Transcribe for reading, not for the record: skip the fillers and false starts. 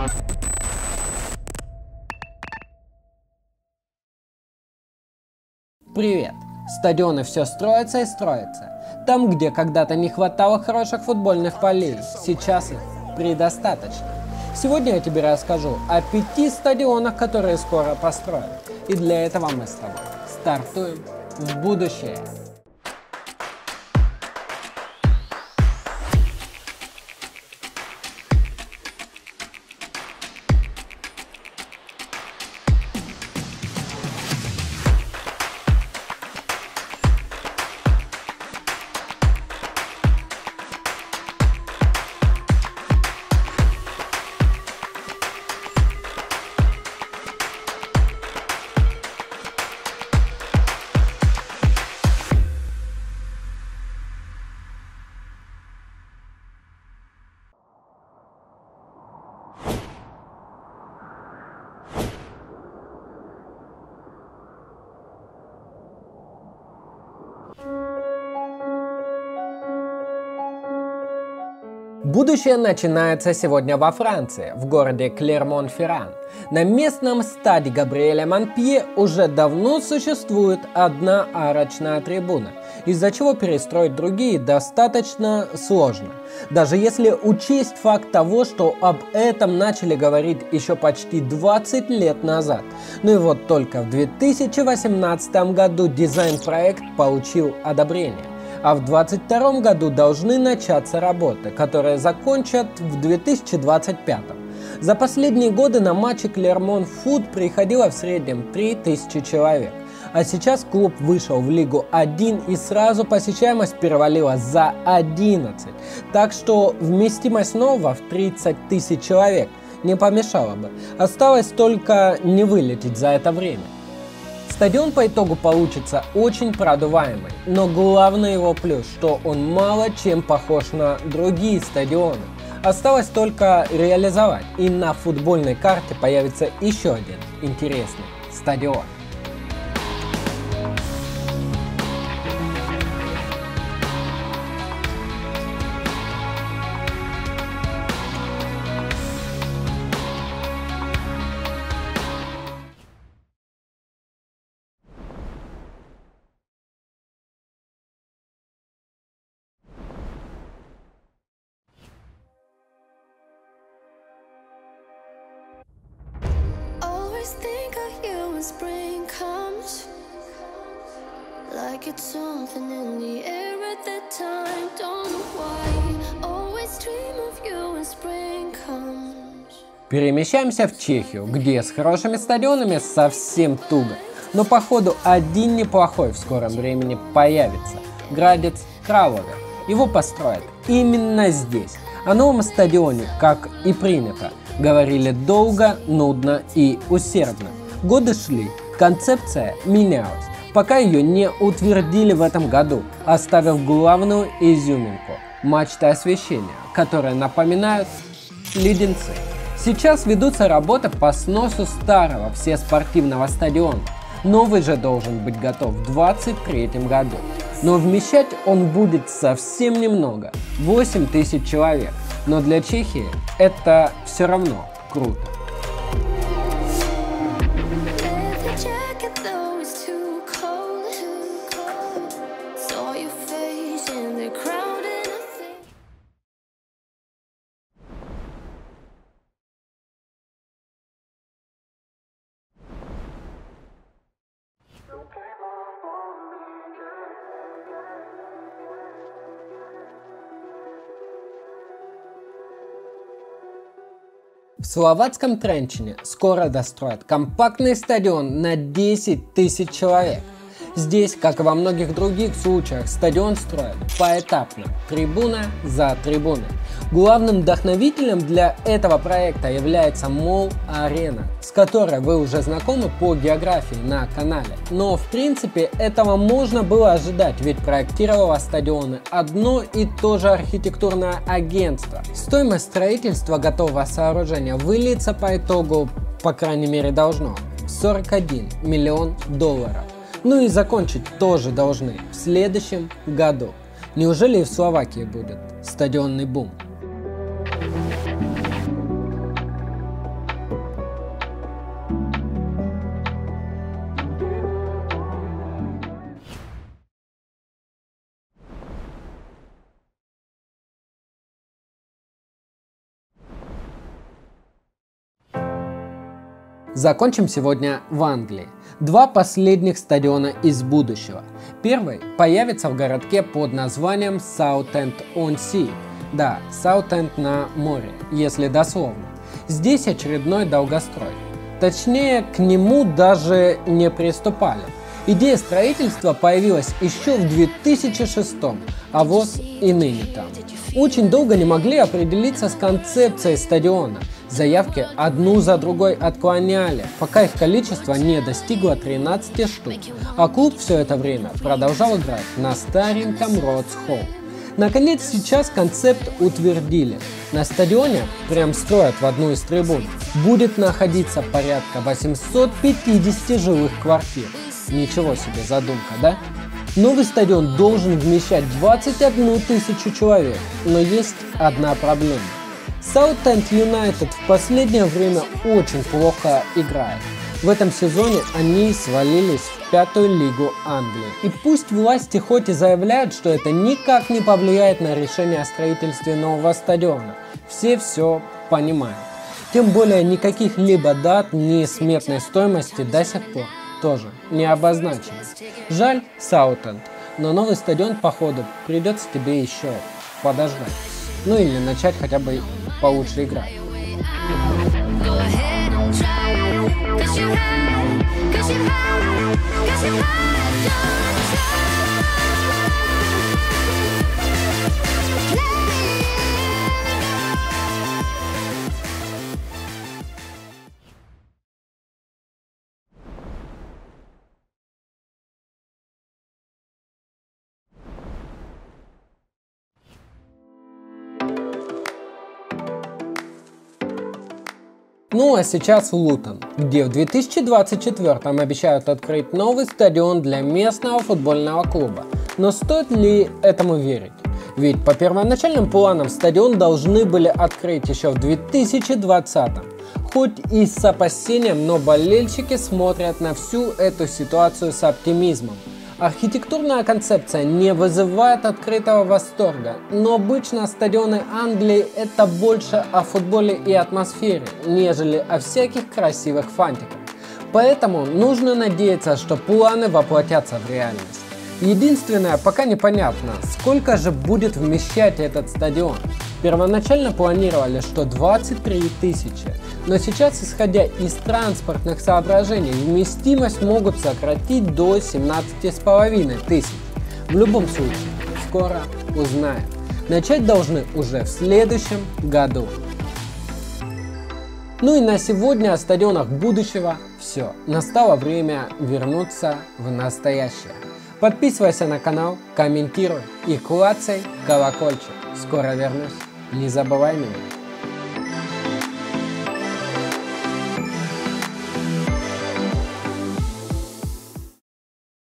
Привет! Стадионы все строятся и строятся. Там, где когда-то не хватало хороших футбольных полей, сейчас их предостаточно. Сегодня я тебе расскажу о 5 стадионах, которые скоро построят. И для этого мы с тобой стартуем в будущее. Будущее начинается сегодня во Франции, в городе Клермон-Ферран. На местном стаде Габриэля Монпье уже давно существует одна арочная трибуна, из-за чего перестроить другие достаточно сложно. Даже если учесть факт того, что об этом начали говорить еще почти 20 лет назад. Ну и вот только в 2018 году дизайн-проект получил одобрение. А в 2022 году должны начаться работы, которые закончат в 2025. За последние годы на матчи Клермон Фут приходило в среднем 3000 человек. А сейчас клуб вышел в Лигу 1 и сразу посещаемость перевалила за 11. Так что вместимость нового в 30 тысяч человек не помешала бы. Осталось только не вылететь за это время. Стадион по итогу получится очень продуваемый, но главный его плюс, что он мало чем похож на другие стадионы. Осталось только реализовать, и на футбольной карте появится еще один интересный стадион. Think of you when spring comes, like it's something in the air at that time. Don't know why. Always dream of you when spring comes. Перемещаемся в Чехию, где с хорошими стадионами совсем туго. Но походу один неплохой в скором времени появится. Градец Кралове. Его построят именно здесь. О новом стадионе, как и принято, говорили долго, нудно и усердно. Годы шли, концепция менялась, пока ее не утвердили в этом году, оставив главную изюминку – мачты освещения, которые напоминают леденцы. Сейчас ведутся работы по сносу старого всеспортивного стадиона. Новый же должен быть готов в 2023 году. Но вмещать он будет совсем немного – 8000 человек. Но для Чехии это все равно круто. В словацком Тренчине скоро достроят компактный стадион на 10 тысяч человек. Здесь, как и во многих других случаях, стадион строят поэтапно, трибуна за трибуной. Главным вдохновителем для этого проекта является Мол Арена, с которой вы уже знакомы по географии на канале. Но в принципе этого можно было ожидать, ведь проектировало стадионы одно и то же архитектурное агентство. Стоимость строительства готового сооружения выльется по итогу, по крайней мере должно, 41 миллион долларов. Ну и закончить тоже должны в следующем году. Неужели и в Словакии будет стадионный бум? Закончим сегодня в Англии. Два последних стадиона из будущего. Первый появится в городке под названием Southend-on-Sea. Да, Саутенд на море, если дословно. Здесь очередной долгострой. Точнее, к нему даже не приступали. Идея строительства появилась еще в 2006, а ВОЗ и ныне там. Очень долго не могли определиться с концепцией стадиона. Заявки одну за другой отклоняли, пока их количество не достигло 13 штук. А клуб все это время продолжал играть на стареньком Ротс-Холл. Наконец, сейчас концепт утвердили. На стадионе, прям строят в одну из трибун, будет находиться порядка 850 жилых квартир. Ничего себе задумка, да? Новый стадион должен вмещать 21 тысячу человек, но есть одна проблема. Southend United в последнее время очень плохо играет. В этом сезоне они свалились в 5-ю лигу Англии. И пусть власти хоть и заявляют, что это никак не повлияет на решение о строительстве нового стадиона, все понимают. Тем более никаких либо дат, ни сметной стоимости до сих пор тоже не обозначено. Жаль, Southend, но новый стадион, походу, придется тебе еще подождать. Ну или начать хотя бы получше играть. Ну а сейчас Лутон, где в 2024 обещают открыть новый стадион для местного футбольного клуба. Но стоит ли этому верить? Ведь по первоначальным планам стадион должны были открыть еще в 2020. Хоть и с опасением, но болельщики смотрят на всю эту ситуацию с оптимизмом. Архитектурная концепция не вызывает открытого восторга, но обычно стадионы Англии это больше о футболе и атмосфере, нежели о всяких красивых фантиках. Поэтому нужно надеяться, что планы воплотятся в реальность. Единственное, пока непонятно, сколько же будет вмещать этот стадион. Первоначально планировали, что 23 тысячи, но сейчас, исходя из транспортных соображений, вместимость могут сократить до 17,5 тысяч. В любом случае, скоро узнаем. Начать должны уже в следующем году. Ну и на сегодня о стадионах будущего все. Настало время вернуться в настоящее. Подписывайся на канал, комментируй и клацай колокольчик. Скоро вернусь. Не забывай меня.